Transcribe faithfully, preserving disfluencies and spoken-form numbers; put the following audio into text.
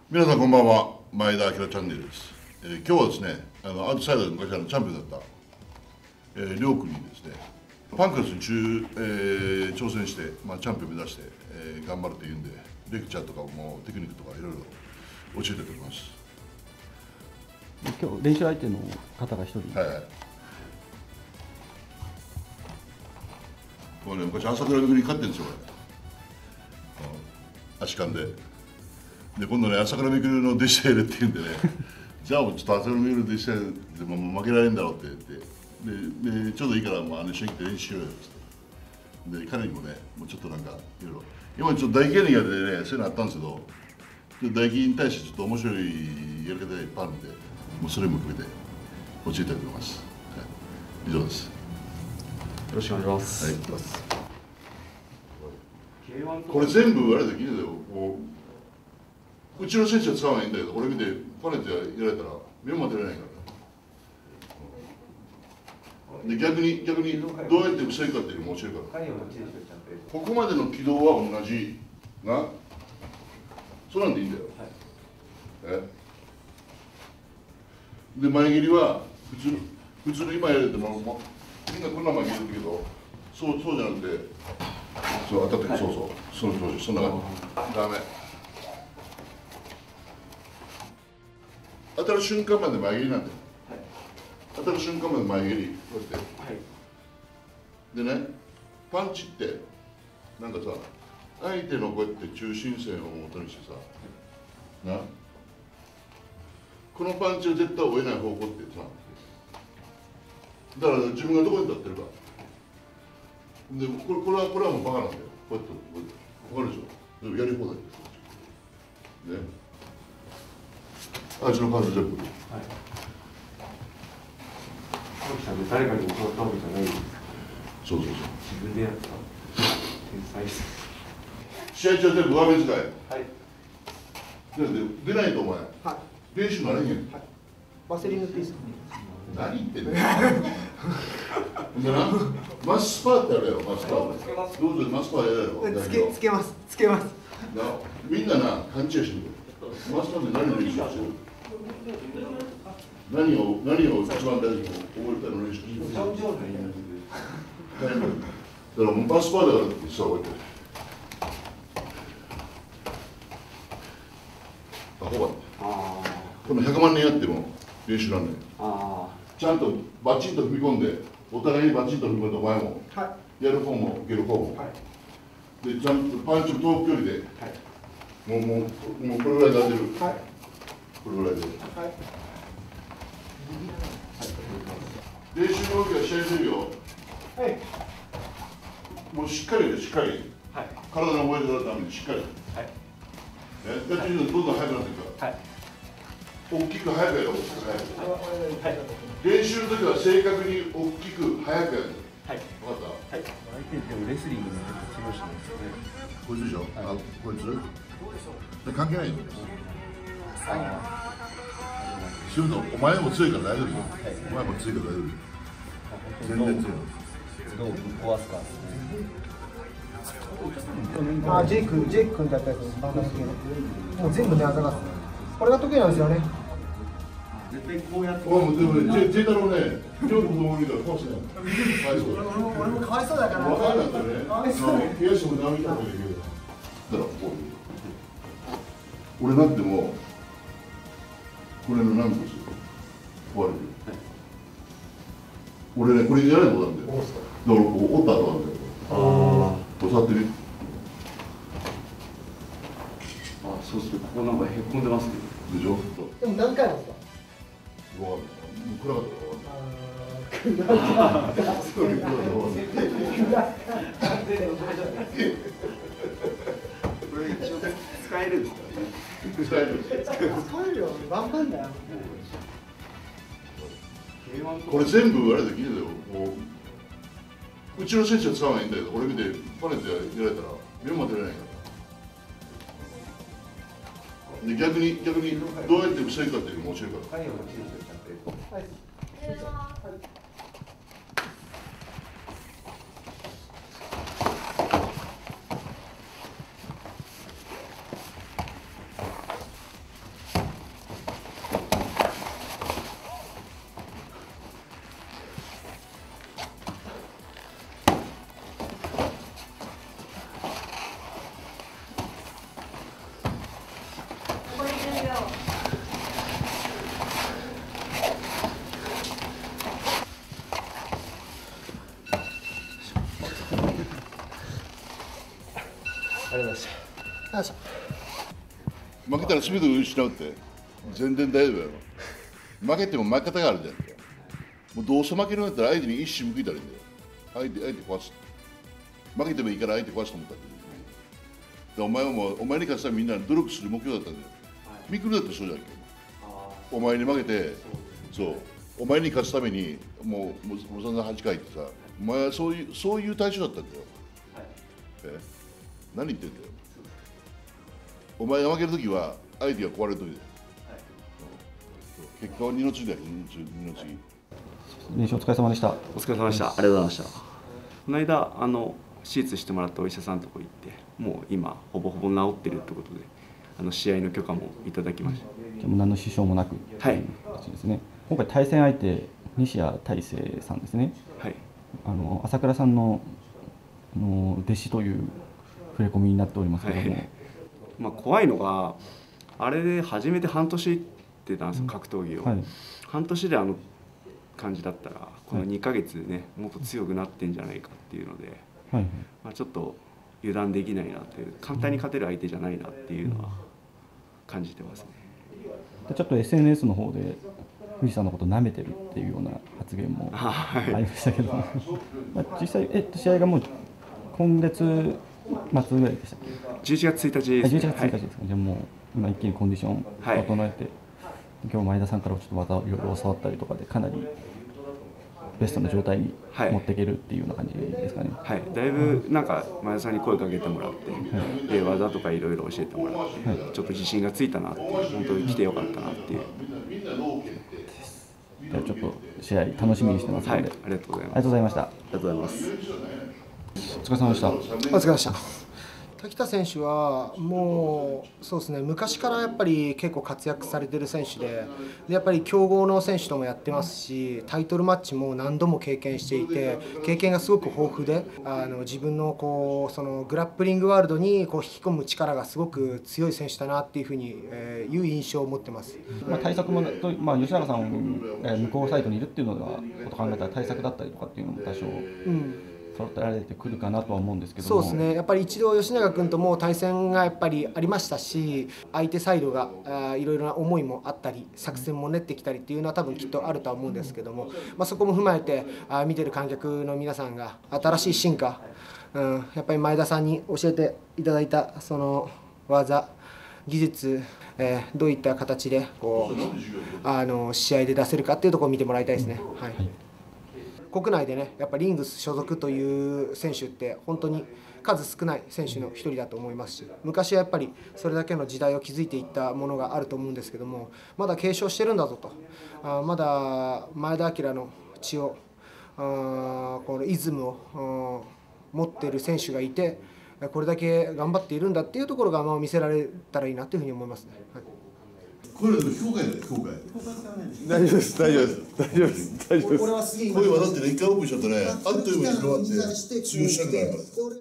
皆さんこんばんは、前田明チャンネルです。えー、今日はですね、あのアウトサイドで昔あのチャンピオンだった、えー、りょうくんにですね、パンクラスに中、えー、挑戦して、まあ、チャンピオン目指して、えー、頑張るというんで、レクチャーとかもテクニックとかいろいろ教えていただきます。 今日練習相手の方が一人。 はいはい。これね、昔朝倉未来に勝ってるんですよ、これ。足勘で。で、今度ね、朝倉未来の弟子がいるって言うんでね、じゃあもうちょっと朝倉未来の弟子でも負けられるんだろうって言って、で、でちょうどいいからまあ一緒に来て練習しようよって。で、彼にもね、もうちょっとなんかいろいろ、今ちょっと大芸人やでね、そういうのあったんですけど、大芸人に対してちょっと面白いやり方がいっぱいあるんで、もうそれも含めて教えたいと思います。はい、以上です。よろしくお願いします。 はい、これ全部あれだけだよ。こううちの選手は使わないんだけど、これ見てパネットやられたら目も当てられないから。で逆に逆にどうやって防ぐかっていうのも教えるから。ここまでの軌道は同じな。そうなんでいいんだよ。はい、えで前蹴りは普通普通の今やれても、ま、みんなこんな前蹴るけど、そうそうじゃなくて、そう当たって、はい、そうそうその調子そんな感じ。ダメ。当たる瞬間まで前蹴りなんだよ。はい、当たる瞬間まで前蹴りこうやって。はい、でね、パンチってなんかさ、相手のこうやって中心線をもとにしてさ、はい、なこのパンチを絶対追えない方向ってさ、だから自分がどこに立ってるか。でこれこれはこれはもうバカなんだよ。こうやってわかるでしょ。でもやり放題です。ね。あいつの数全部。はい。 青木さんで誰かに教わったわけじゃないですか。 そうそうそう。 自分でやった天才です。 試合中全部上目遣い。はい。で出ないとお前。はい。練習なれへん。はい。 ワセリン塗っていいですか。 何言ってんの。でな、マスパーってあるやろ、マスパー。つけます。どうぞマスパーやるやろ。 つけつけます。つけます。 な、みんなな勘違いしてる。マスパーって何の練習してる。何を何を一番大事に覚えるための練習してる。だからもうマスパーだからってさ、こうやって。アホば。このひゃくまんねんやっても練習なんだよ。ちゃんとバチンと踏み込んで、お互いにバチンと踏み込んで、お前も、はい、やる方も受ける方も、はい、でちゃんとパンチの遠く距離で、はい、もうもうもうこれぐらいになってる、はい、これぐらいで、はい、練習の動きは試合するよ、はい、もうしっかりでしっかり、はい、体の覚えてるためにしっかり、はい、ね、やってみるとどんどん速くなっていくから。はい、大きく速くやろう。練習の時は正確に大きく速くやる。はい。分かった。はい。 相手でもレスリングの強しなんですね。 こいつでしょ。あ、こいつ。関係ないよ。はい。すると、お前も強いから大丈夫よ。お前も強いから大丈夫よ。全然強い。 どうぶっ壊すか。 あ、ジェイク、ジェイク君だったやつ、もう全部寝技が。これが得意なんですよね。 絶対こうやって。 おもでもね、ジェイタロウね、両方もいいから壊してない。 俺もかわいそうだから。 わかんなかったね。かわいそう。悔しくもダメだったんだけど。だからこう。俺なってもこれの何個ですよ。壊れる。俺ねこれやらないことなんだよ。だからこう折った後なんだよ。ああ。触ってみ。 あ、そうするとここなんかへこんでますけど。 でしょ。 でも何回なんですか。 もう暗かったから。ああ。暗かった。それ暗かった。 これ一応使えるんですか。 使える。 使えるよ。ワンパンだよ。 これ全部あれだけだよ。こううちの選手は使わないんだけど、これ見てパネットやられたら目も当てられないから。で逆に逆にどうやって防ぐかっていうのも教えるから。はい。 ありがとうございました。よいしょ。 負けたらスピード失うって全然大丈夫やろ。負けても負け方があるじゃんか。もうどうせ負けるんだったら相手に一矢報いたらいいんだよ。相手相手壊す。負けてもいいから相手壊すと思ったらいい。でお前はもうお前に勝つためにみんな努力する目標だったんだよ。ミクルだってそうじゃんけ。お前に負けてそうお前に勝つためにもうもうもう散々はちかいってさお前はそういうそういう対象だったんだよ。え何言ってんだよ。お前が負けるときは相手が壊れるときだよ。結果は二の次だよ、二の次。 練習お疲れ様でした。 お疲れ様でした。ありがとうございました。この間あの手術してもらったお医者さんのとこ行ってもう今ほぼほぼ治ってるってことであの試合の許可もいただきました。 じゃあもう何の支障もなくという形ですね。今回対戦相手西谷大成さんですね。 はい。 あの朝倉さんのあの弟子という触れ込みになっておりますけども、はい、 まあ怖いのがあれで初めて半年ってたんですよ、格闘技を、はい、半年であの感じだったらこのにかげつでねもっと強くなってんじゃないかっていうので、はい、まあちょっと油断できないなっていう簡単に勝てる相手じゃないなっていうのは感じてますね。 ちょっと エスエヌエス の方で藤さんのこと舐めてるっていうような発言もありましたけど、まあ実際えっと試合がもう今月末ぐらいでしたっけ？ じゅういちがつついたちです、ね。 じゅういちがつついたちですか。はい、じゃあもう今一気にコンディション整えて、はい、今日前田さんからちょっと技をいろいろ教わったりとかでかなりベストな状態に持っていけるっていうような感じですかね。 はい、はい、だいぶなんか前田さんに声かけてもらって、はい、で技とかいろいろ教えてもらって、はい、ちょっと自信がついたなって本当に来てよかったなっていう。 じゃあちょっと試合楽しみにしてますので、はい、 ありがとうございます。 ありがとうございました。 ありがとうございます。 お疲れ様でした。お疲れ様でした。滝田選手はもうそうですね、昔からやっぱり結構活躍されてる選手で、でやっぱり強豪の選手ともやってますし、タイトルマッチも何度も経験していて、経験がすごく豊富で、あの自分のこうそのグラップリングワールドにこう引き込む力がすごく強い選手だなっていうふうに、えー、いう印象を持ってます。 まあ対策もと、まあ、吉永さんが向こうサイドにいるっていうのがこと考えたら対策だったりとかっていうのも多少。うん揃えられてくるかなとは思うんですけども、 そうですね、やっぱり一度吉永君とも対戦がやっぱりありましたし、相手サイドがあいろいろな思いもあったり作戦も練ってきたりっていうのは多分きっとあるとは思うんですけども、まあ、そこも踏まえてあ見てる観客の皆さんが新しい進化、うん、やっぱり前田さんに教えていただいたその技技術、えー、どういった形でこうあの試合で出せるかっていうところを見てもらいたいですね。はい、国内でね、やっぱリングス所属という選手って本当に数少ない選手の一人だと思いますし、昔はやっぱりそれだけの時代を築いていったものがあると思うんですけども、まだ継承してるんだぞと、あまだ前田明の血をあこのイズムを持っている選手がいて、これだけ頑張っているんだっていうところがまあ見せられたらいいなというふうに思いますね。はい、 これ非公開だよ、非公開。 大丈夫です、大丈夫です、大丈夫です、大丈夫です。 声はだってね、一回オープンしちゃったね、あっという間に広がって、通用しなくなるから。